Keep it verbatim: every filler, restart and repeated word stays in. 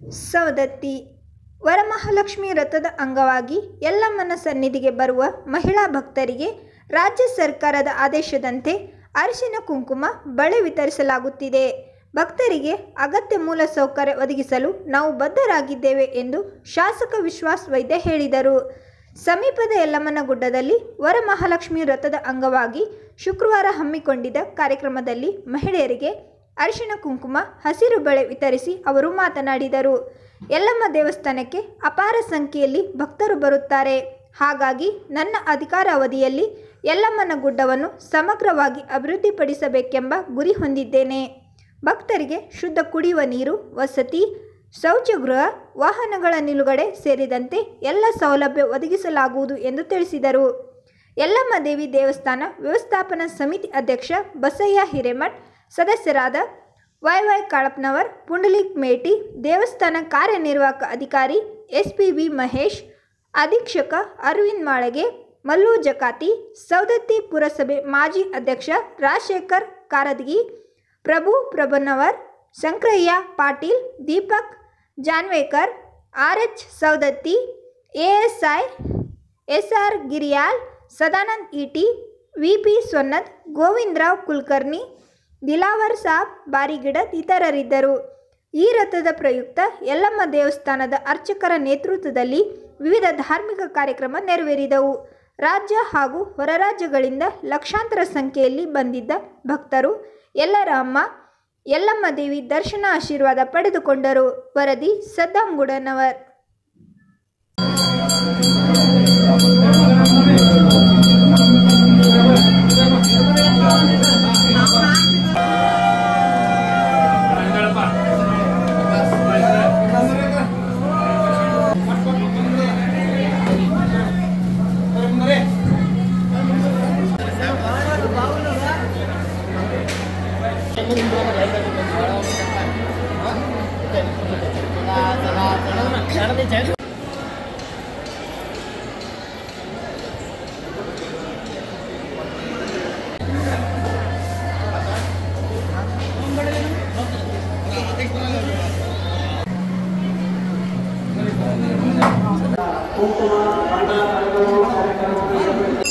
ಸವದತ್ತಿ ವರಮಹಾಲಕ್ಷ್ಮಿ ವ್ರತದ ಅಂಗವಾಗಿ ಯಲ್ಲಮ್ಮನ ಸನ್ನಿಧಿಗೆ ಬರುವ ಮಹಿಳಾ ಭಕ್ತರಿಗೆ ರಾಜ್ಯ ಸರ್ಕಾರದ ಆದೇಶದಂತೆ ಅರಿಶಿನ ಕುಂಕುಮ ಬಳೆ ವಿತರಿಸಲಾಗುತ್ತಿದೆ. ಭಕ್ತರಿಗೆ ಅಗತ್ಯ ಮೂಲ ಸೌಕರ್ಯ ಒದಗಿಸಲು ನಾವು ಬದ್ಧರಾಗಿದ್ದೇವೆ ಎಂದು ಶಾಸಕ ವಿಶ್ವಾಸ್ ವೈದ್ಯ ಹೇಳಿದರು. ಸಮೀಪದ ಯಲ್ಲಮ್ಮನ ಗುಡ್ಡದಲ್ಲಿ ವರಮಹಾಲಕ್ಷ್ಮಿ ವ್ರತದ ಅಂಗವಾಗಿ ಶುಕ್ರವಾರ ಹಮ್ಮಿಕೊಂಡಿದ್ದ ಕಾರ್ಯಕ್ರಮದಲ್ಲಿ ಮಹಿಳೆಯರಿಗೆ ಅರಿಶಿನ ಕುಂಕುಮ ಹಸಿರು ಬಳೆ ವಿತರಿಸಿ ಅವರು ಮಾತನಾಡಿದರು. ಯಲ್ಲಮ್ಮ ದೇವಸ್ಥಾನಕ್ಕೆ ಅಪಾರ ಸಂಖ್ಯೆಯಲ್ಲಿ ಭಕ್ತರು ಬರುತ್ತಾರೆ. ಹಾಗಾಗಿ ನನ್ನ ಅಧಿಕಾರಾವಧಿಯಲ್ಲಿ ಯಲ್ಲಮ್ಮನ ಗುಡ್ಡವನ್ನು ಸಮಗ್ರವಾಗಿ ಅಭಿವೃದ್ಧಿಪಡಿಸಬೇಕೆಂಬ ಗುರಿ ಹೊಂದಿದ್ದೇನೆ. ಭಕ್ತರಿಗೆ ಶುದ್ಧ ಕುಡಿಯುವ ನೀರು, ವಸತಿ, ಶೌಚಗೃಹ, ವಾಹನಗಳ ನಿಲುಗಡೆ ಸೇರಿದಂತೆ ಎಲ್ಲ ಸೌಲಭ್ಯ ಒದಗಿಸಲಾಗುವುದು ಎಂದು ತಿಳಿಸಿದರು. ಯಲ್ಲಮ್ಮ ದೇವಿ ದೇವಸ್ಥಾನ ವ್ಯವಸ್ಥಾಪನಾ ಸಮಿತಿ ಅಧ್ಯಕ್ಷ ಬಸಯ್ಯ ಹಿರೇಮಠ್, ಸದಸ್ಯರಾದ ವೈ ವೈ ಕಾಳಪ್ಪನವರ್, ಪುಂಡಲಿಕ್ ಮೇಟಿ, ದೇವಸ್ಥಾನ ಕಾರ್ಯನಿರ್ವಾಹಕ ಅಧಿಕಾರಿ ಎಸ್ ಪಿ ವಿ ಮಹೇಶ್, ಅಧೀಕ್ಷಕ ಅರವಿಂದ್ ಮಾಳಗೆ, ಮಲ್ಲು ಜಕಾತಿ, ಸವದತ್ತಿ ಪುರಸಭೆ ಮಾಜಿ ಅಧ್ಯಕ್ಷ Rajashekhar Karadagi, Prabhu Prabhanavar, Shankarayya Patil, Deepak Janvekar, R H Savadatti, A S I S R Giriyal, Sadanand Itti, V P Sonnad, Govindrao Kulkarni, Dilawar Saab Barigidad ಇತರರಿದ್ದರು. ಈ ರಥದ ಪ್ರಯುಕ್ತ ಯಲ್ಲಮ್ಮ ದೇವಸ್ಥಾನದ ಅರ್ಚಕರ ನೇತೃತ್ವದಲ್ಲಿ ವಿವಿಧ ಧಾರ್ಮಿಕ ಕಾರ್ಯಕ್ರಮ ನೆರವೇರಿದವು. ರಾಜ್ಯ ಹಾಗೂ ಹೊರ ರಾಜ್ಯಗಳಿಂದ ಲಕ್ಷಾಂತರ ಸಂಖ್ಯೆಯಲ್ಲಿ ಬಂದಿದ್ದ ಭಕ್ತರು ಎಲ್ಲರ ಅಮ್ಮ ಯಲ್ಲಮ್ಮ ದೇವಿ ದರ್ಶನ ಆಶೀರ್ವಾದ ಪಡೆದುಕೊಂಡರು. ವರದಿ ಸದ್ದಾಂ ಗುಡನವರ್. ಕುಂಕುಮ ಬಣ್ಣ